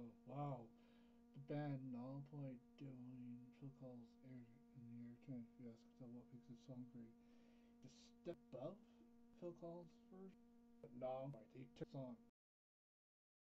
Wow. The band Null Point doing Phil Collins Air in the Air Tune. If you ask yourself what makes this song great, just step above Phil Collins' version. But Null Point, he took the song